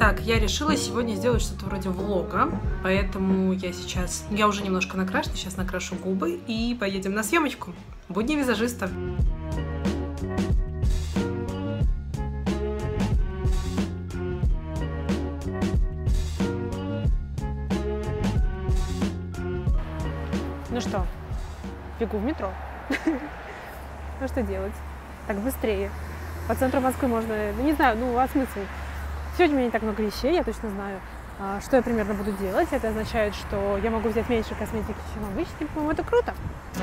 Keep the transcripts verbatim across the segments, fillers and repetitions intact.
Итак, я решила сегодня сделать что-то вроде влога, поэтому я сейчас, я уже немножко накрашена, сейчас накрашу губы и поедем на съемочку. Будни визажиста. Ну что, бегу в метро. Ну что делать? Так быстрее. По центру Москвы можно, ну не знаю, ну а смысл? Сегодня у меня не так много вещей, я точно знаю, что я примерно буду делать. Это означает, что я могу взять меньше косметики, чем обычно. По-моему, это круто.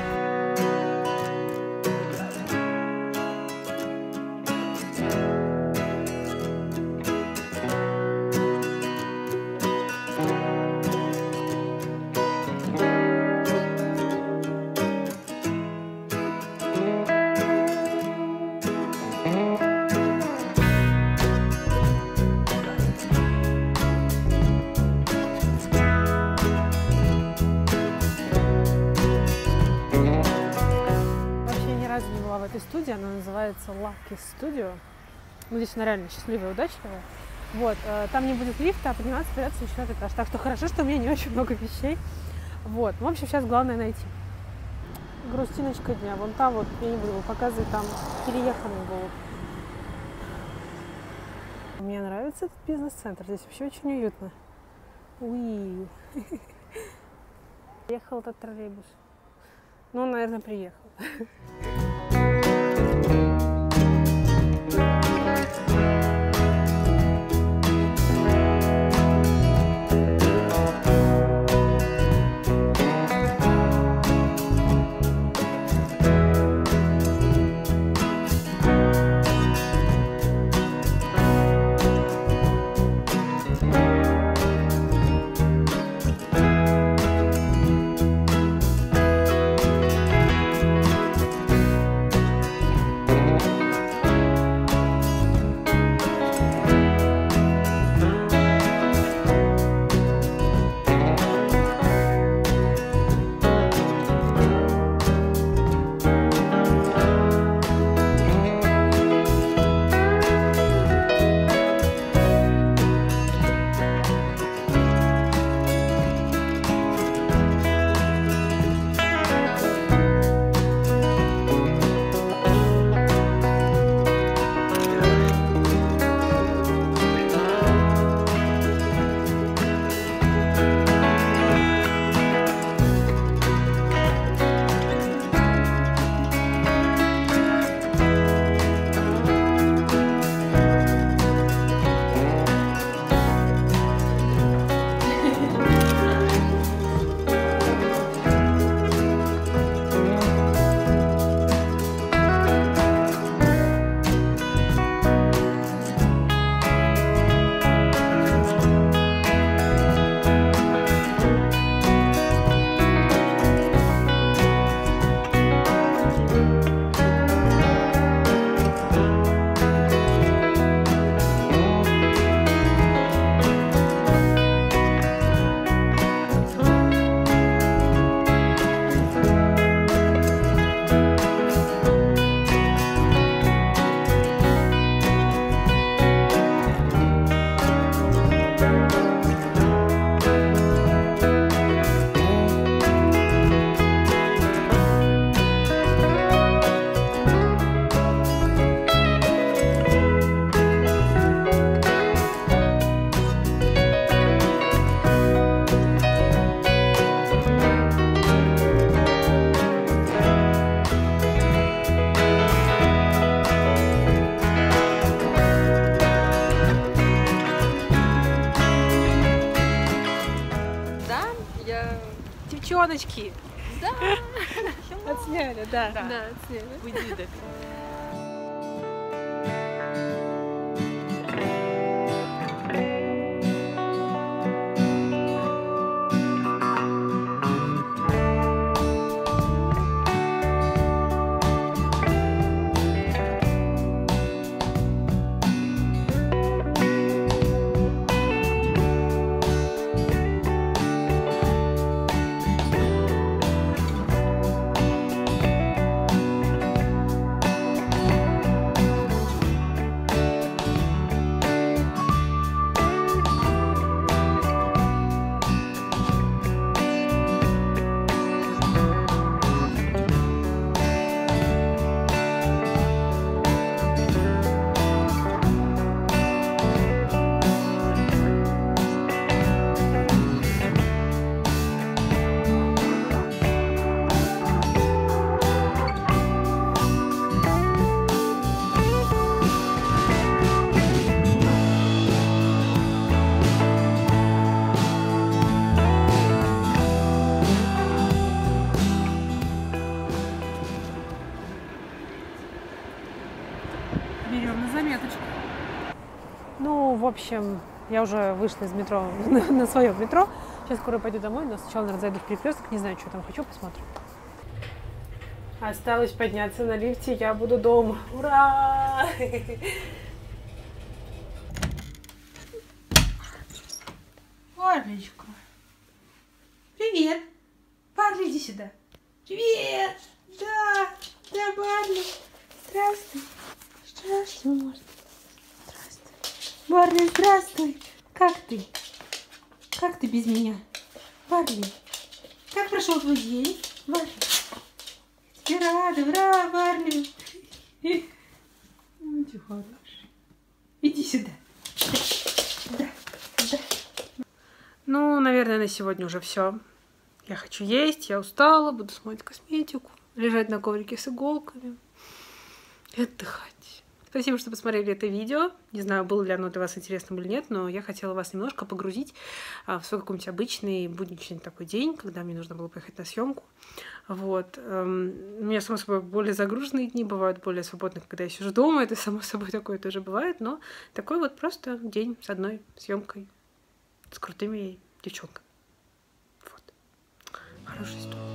В этой студии, она называется Lucky Studio. Ну, здесь она реально счастливая, удачливая. Вот, там не будет лифта, а подниматься, спираться на четвертый этаж. Так что хорошо, что у меня не очень много вещей. Вот, в общем, сейчас главное найти. Грустиночка дня, вон та вот, я не буду его показывать, там перееханный голубь. Мне нравится этот бизнес-центр, здесь вообще очень уютно. Уи. Приехал этот троллейбус. Ну, он, наверное, приехал. Девчоночки! Да! Отсняли, да. Да, да отсняли. We did it. Берем на заметочку. Ну, в общем, я уже вышла из метро, на, на своем метро. Сейчас скоро пойду домой, но сначала, наверное, зайду в Перекресток. Не знаю, что там хочу, посмотрим. Осталось подняться на лифте, я буду дома. Ура! Барлечка. Привет. Барли, иди сюда. Привет. Да, да, Барли. Здравствуй. Здравствуй, Марта. Здравствуй. Барли, здравствуй. Как ты? Как ты без меня? Барли, как прошел твой день? Барли. Я тебе рада, ура, Барли. Ну, ты хороший. Иди сюда. Да, да. Ну, наверное, на сегодня уже все. Я хочу есть, я устала, буду смотреть косметику, лежать на коврике с иголками и отдыхать. Спасибо, что посмотрели это видео. Не знаю, было ли оно для вас интересным или нет, но я хотела вас немножко погрузить в свой какой-нибудь обычный будничный такой день, когда мне нужно было поехать на съемку. Вот. У меня, само собой, более загруженные дни бывают, более свободные, когда я сижу дома. Это, само собой, такое тоже бывает, но такой вот просто день с одной съемкой с крутыми девчонками. Вот. Хорошая история.